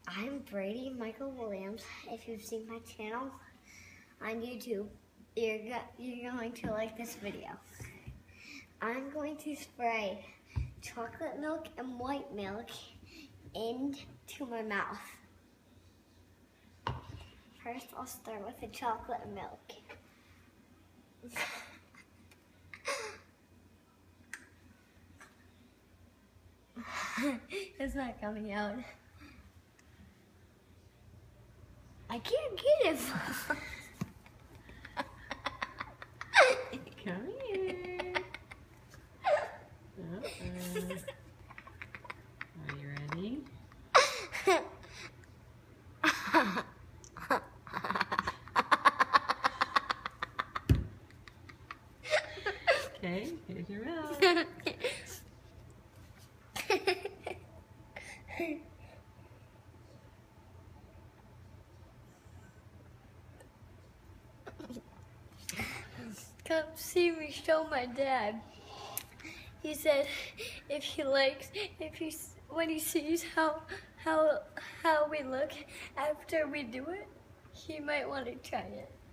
I'm Brady Michael Williams. If you've seen my channel on YouTube, you're going to like this video. I'm going to spray chocolate milk and white milk into my mouth. First, I'll start with the chocolate milk. It's not coming out. I can't get it. Come here. Are you ready? Okay, here's your mouth. Come see me show my dad. He said when he sees how we look after we do it, he might want to try it.